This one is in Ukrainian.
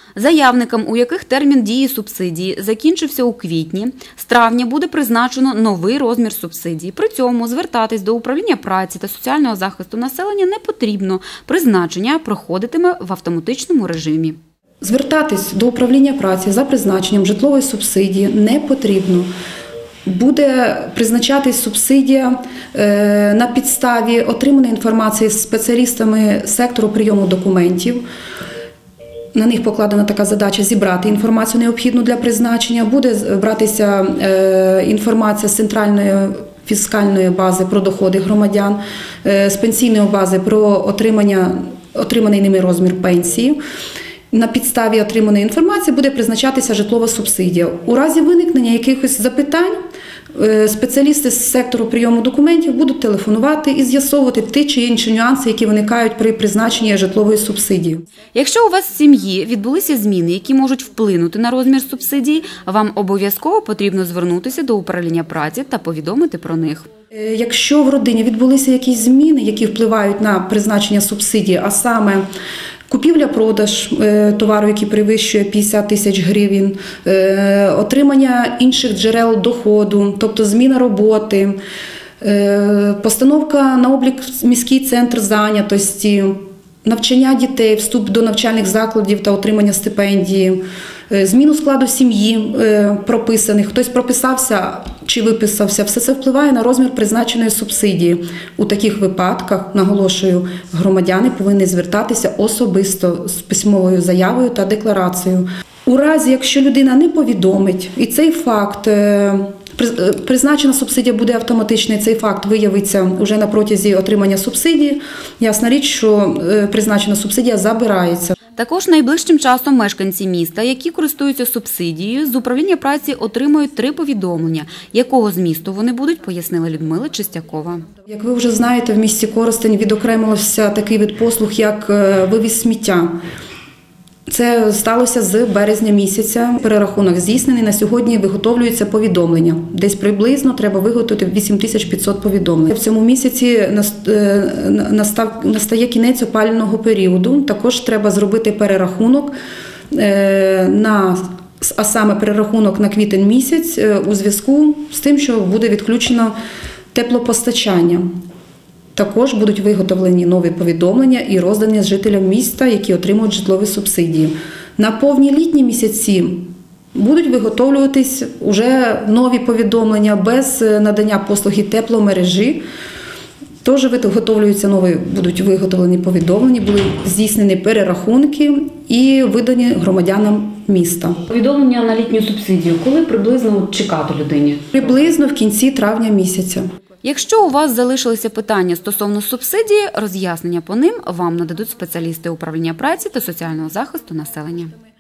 Заявникам, у яких термін дії субсидії закінчився у квітні, з травня буде призначено новий розмір субсидії. При цьому звертатись до управління праці та соціального захисту населення не потрібно. Призначення проходитиме в автоматичному режимі. Звертатись до управління праці за призначенням житлової субсидії не потрібно. Буде призначатись субсидія на підставі отриманої інформації з спеціалістами сектору прийому документів. На них покладена така задача зібрати інформацію необхідну для призначення. Буде братися інформація з центральної фіскальної бази про доходи громадян, з пенсійної бази про отриманий ними розмір пенсії. На підставі отриманої інформації буде призначатися житлова субсидія. У разі виникнення якихось запитань спеціалісти з сектору прийому документів будуть телефонувати і з'ясовувати ті чи інші нюанси, які виникають при призначенні житлової субсидії. Якщо у вас в сім'ї відбулися зміни, які можуть вплинути на розмір субсидії, вам обов'язково потрібно звернутися до управління праці та повідомити про них. Якщо в родині відбулися якісь зміни, які впливають на призначення субсидії, а саме купівля-продаж товару, який перевищує 50 тисяч гривень, отримання інших джерел доходу, тобто зміна роботи, постановка на облік в міський центр зайнятості, навчання дітей, вступ до навчальних закладів та отримання стипендії, зміну складу сім'ї прописаних, хтось прописався чи виписався, все це впливає на розмір призначеної субсидії. У таких випадках, наголошую, громадяни повинні звертатися особисто з письмовою заявою та декларацією. У разі, якщо людина не повідомить, і цей факт, призначена субсидія буде автоматична, і цей факт виявиться вже на протязі отримання субсидії, ясна річ, що призначена субсидія забирається. Також найближчим часом мешканці міста, які користуються субсидією, з управління праці отримують 3 повідомлення. Якого змісту вони будуть, пояснила Людмила Чистякова. Як ви вже знаєте, в місті Коростень відокремився такий вид послуг, як вивіз сміття. Це сталося з березня місяця. Перерахунок здійснений. На сьогодні виготовлюється повідомлення. Десь приблизно треба виготовити 8500 повідомлень. В цьому місяці настає кінець опалювального періоду. Також треба зробити перерахунок, а саме перерахунок на квітень місяць у зв'язку з тим, що буде відключено теплопостачання. Також будуть виготовлені нові повідомлення і роздані жителям міста, які отримують житлові субсидії. На повні літні місяці будуть виготовлюватись уже нові повідомлення без надання послуги тепломережі. Теж будуть виготовлені повідомлення, будуть здійснені перерахунки і видані громадянам міста. Повідомлення на літню субсидію коли приблизно чекати людині? Приблизно в кінці травня місяця. Якщо у вас залишилися питання стосовно субсидії, роз'яснення по ним вам нададуть спеціалісти управління праці та соціального захисту населення.